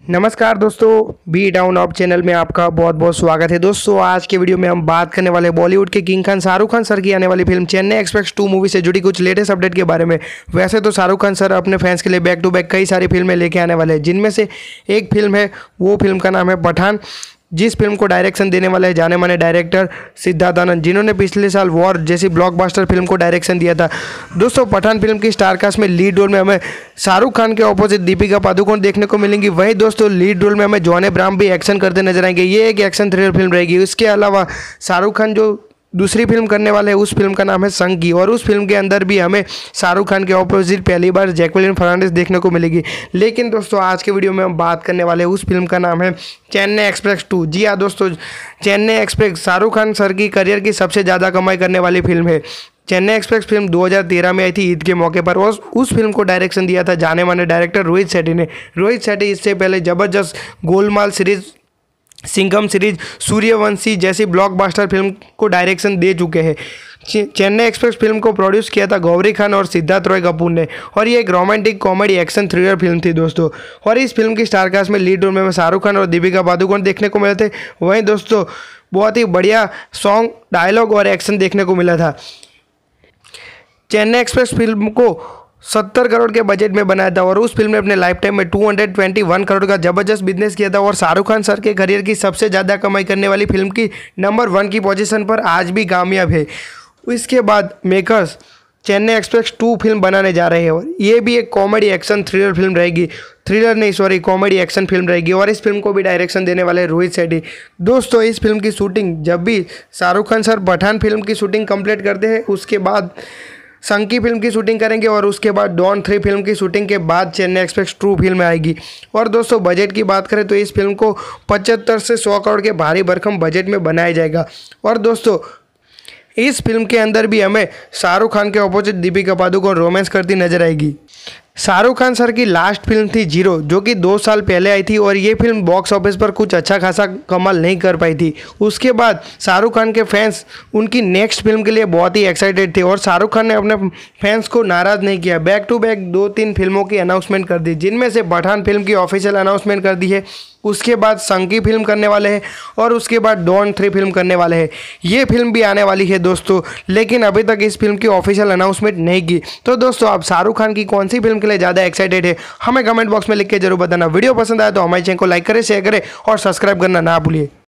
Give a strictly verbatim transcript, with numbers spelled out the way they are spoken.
नमस्कार दोस्तों, be down of channel में आपका बहुत बहुत स्वागत है। दोस्तों आज के वीडियो में हम बात करने वाले बॉलीवुड के किंग खान शाहरुख खान सर की आने वाली film Chennai express two movie से जुड़ी कुछ लेटेस्ट अपडेट के बारे में। वैसे तो शाहरुख खान सर अपने फैंस के लिए बैक टू बैक कई सारी फिल्में लेके आने वाले हैं, जिनमें से एक फिल्म है, वो फिल्म का नाम है पठान, जिस फिल्म को डायरेक्शन देने वाले जाने माने डायरेक्टर सिद्धार्थ आनंद, जिन्होंने पिछले साल वॉर जैसी ब्लॉकबस्टर फिल्म को डायरेक्शन दिया था। दोस्तों पठान फिल्म की स्टारकास्ट में लीड रोल में हमें शाहरुख खान के ऑपोजिट दीपिका पादुकोण देखने को मिलेंगी। वहीं दोस्तों लीड रोल में हमें जॉन अब्राहम भी एक्शन करते नजर आएंगे। ये एक एक्शन थ्रिलर फिल्म रहेगी। इसके अलावा शाहरुख खान जो दूसरी फिल्म करने वाले हैं, उस फिल्म का नाम है संगी, और उस फिल्म के अंदर भी हमें शाहरुख खान के ऑपोजिट पहली बार जैकलिन फर्नांडिस देखने को मिलेगी। लेकिन दोस्तों आज के वीडियो में हम बात करने वाले हैं उस फिल्म का नाम है चेन्नई एक्सप्रेस टू। जी हाँ दोस्तों, चेन्नई एक्सप्रेस शाहरुख खान सर की करियर की सबसे ज़्यादा कमाई करने वाली फिल्म है। चेन्नई एक्सप्रेस फिल्म दो हज़ार तेरह में आई थी ईद के मौके पर, और उस फिल्म को डायरेक्शन दिया था जाने माने डायरेक्टर रोहित शेट्टी ने। रोहित शेट्टी इससे पहले जबरदस्त, गोलमाल सीरीज, सिंघम सीरीज, सूर्यवंशी जैसी ब्लॉकबस्टर फिल्म को डायरेक्शन दे चुके हैं। चेन्नई एक्सप्रेस फिल्म को प्रोड्यूस किया था गौरी खान और सिद्धार्थ रॉय कपूर ने, और ये एक romantic comedy action thriller film थी दोस्तों। और इस फिल्म की स्टारकास्ट में लीड रोल में शाहरुख खान और दीपिका पादुकोण देखने को मिले थे। वहीं दोस्तों बहुत ही बढ़िया सॉन्ग, डायलॉग और एक्शन देखने को मिला था। चेन्नई एक्सप्रेस फिल्म को सत्तर करोड़ के बजट में बनाया था, और उस फिल्म ने अपने लाइफ टाइम में दो सौ इक्कीस करोड़ का जबरदस्त बिजनेस किया था, और शाहरुख खान सर के करियर की सबसे ज़्यादा कमाई करने वाली फिल्म की नंबर वन की पोजीशन पर आज भी कामयाब है। इसके बाद makers Chennai express two film बनाने जा रहे हैं, और ये भी एक कॉमेडी एक्शन थ्रिलर फिल्म रहेगी। थ्रिलर नहीं सॉरी कॉमेडी एक्शन फिल्म रहेगी, और इस फिल्म को भी डायरेक्शन देने वाले रोहित शेट्टी। दोस्तों इस फिल्म की शूटिंग जब भी शाहरुख खान सर पठान फिल्म की शूटिंग कंप्लीट करते हैं, उसके बाद संकी फिल्म की शूटिंग करेंगे, और उसके बाद डॉन थ्री फिल्म की शूटिंग के बाद चेन्नई एक्सप्रेस टू फिल्म आएगी। और दोस्तों बजट की बात करें तो इस फिल्म को पचहत्तर से सौ करोड़ के भारी भरकम बजट में बनाया जाएगा। और दोस्तों इस फिल्म के अंदर भी हमें शाहरुख खान के ऑपोजिट दीपिका पादुकोण रोमांस करती नजर आएगी। शाहरुख खान सर की लास्ट फिल्म थी जीरो, जो कि दो साल पहले आई थी, और ये फिल्म बॉक्स ऑफिस पर कुछ अच्छा खासा कमाल नहीं कर पाई थी। उसके बाद शाहरुख खान के फैंस उनकी नेक्स्ट फिल्म के लिए बहुत ही एक्साइटेड थे, और शाहरुख खान ने अपने फैंस को नाराज़ नहीं किया। बैक टू बैक दो तीन फिल्मों की अनाउंसमेंट कर दी, जिनमें से पठान फिल्म की ऑफिशियल अनाउंसमेंट कर दी है, उसके बाद संकी फिल्म करने वाले हैं, और उसके बाद डॉन थ्री फिल्म करने वाले हैं। ये फिल्म भी आने वाली है दोस्तों, लेकिन अभी तक इस फिल्म की ऑफिशियल अनाउंसमेंट नहीं की। तो दोस्तों आप शाहरुख खान की कौन सी फिल्म के लिए ज़्यादा एक्साइटेड है, हमें कमेंट बॉक्स में लिख के जरूर बताना। वीडियो पसंद आया तो हमारे चैनल को लाइक करें, शेयर करें और सब्सक्राइब करना ना भूलिए।